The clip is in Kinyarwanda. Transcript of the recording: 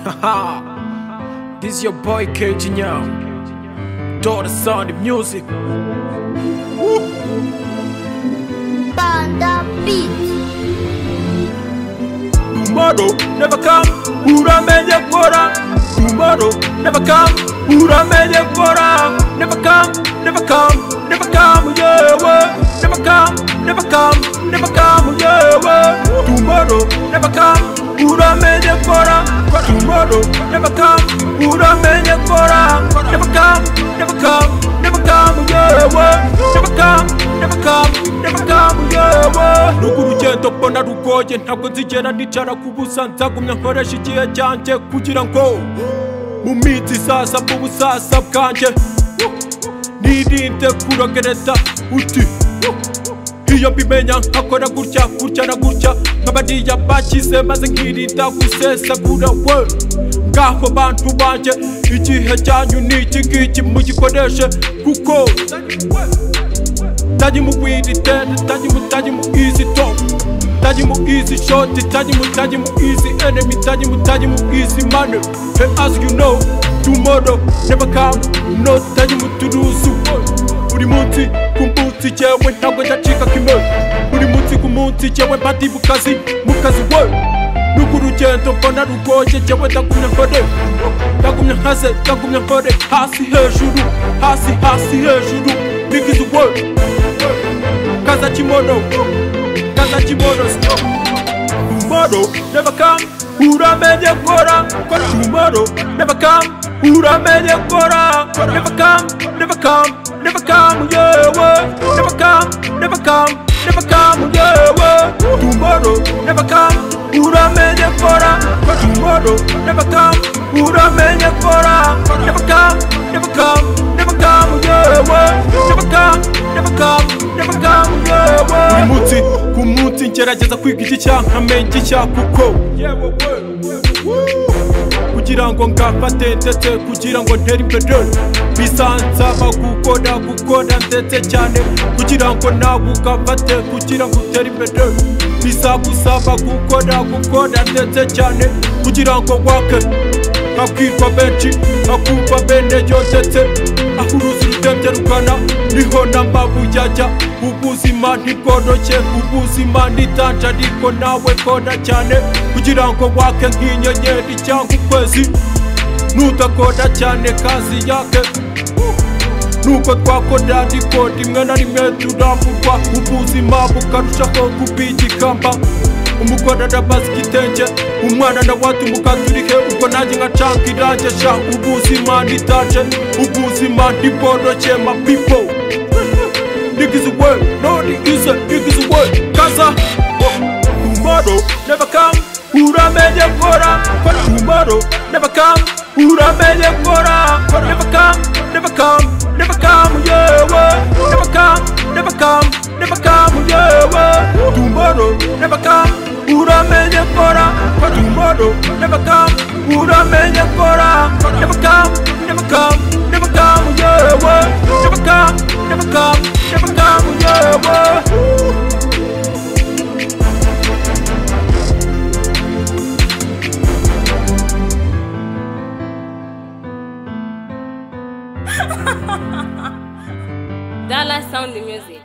Haha, this is your boy KG Nyao. Daughter Sound of Music. Banda Beat. Tomorrow never come, uramenye kora. Tomorrow never come, uramenye kora. Never come, never come, never come, yeah. Never come, never come, never come, yeah. Tomorrow never come, uramenye kora. Tomorrow never come, uramenye kora. Never come, never come, never come, yeah. Never come, never come, never come, yeah. Nuko urugendo mbona rugoye, ntabwo nzigera nicara kubusa, nzagumya nkoresha igihe cyanjye kugira ngo mu minsi izaza mu busaza bwanjye nirinde kurogereza uti iyo mbimenya nkakora gutya gutya na gutya nk'abariya bakize maze nkirinda gusesagura we. Ngaho bantu banjye igihe cyanyu ni iki ngiki mugikoreshe kuko taji mu wiri tete, taji mu easy talk, taji mu easy shot, taji mu easy enemy, taji mu easy money. And as you know, tomorrow never come, no taji mu turusu. Buri munsi ku munsi jewe ntabwo ndacika kimwe, buri munsi ku munsi jewe bati mu kazi we. Nuko urugendo mbona rugoye jewe ndagumya nkore, ndagumya nkaze, ndagumya nkore hasi hejuru, hasi hejuru. Niggas the world, kaza kimono, stop. Tomorrow never come, uramenye kora. Tomorrow never come, uramenye kora. Never come, never come, never come, yeah. Never come, never come, never come, yeah. Tomorrow never come, uramenye kora. Tomorrow never come, uramenye kora. Never come, never come, never come, yeah. Never come, never come, never come, yeah. Buri munsi ku munsi ngerageza kwiga iki cyankamenya icya kuko kugira ngo ngafate ndetse kugira ngo ntere imbere bisansaba gukora ndetse cyane kugira ngo nawe ugafate kugira ngo utere imbere bisagusaba gukora ndetse cyane kugira ngo wake akwirwa benshi akumva bene yo ndetse aho uruzi rutembye rugana niho n'amabu yajya. Ubuzima ntibworoshye, ubuzima nitanje ariko nawe kora cyane kugira ngo wake nk'inyenyeri cyangwa ukwezi. Nudakora cyane kazi yake nuko twakora ariko rimwe na rimwe turamburwa, ubuzima bukarushaho kubigikamba. Umugore arabaza igitenge, umwana na watu mukaturihe, ubwo nanjye nkacanga irange sha. Ubuzima nitanje, ubuzima ntibworoshye my people. Niggas away, no niggas away. Kaza tomorrow never come, uramenye kora. Tomorrow never come, uramenye kora. Never come, never come, never come, yeah. Never come, never come, never come, yeah. Tomorrow never come, uramenye kora. Tomorrow never come, uramenye kora. Never come, never come, never come, yeah. Never come, never come, never come, yeah. Dallas Sound the Music.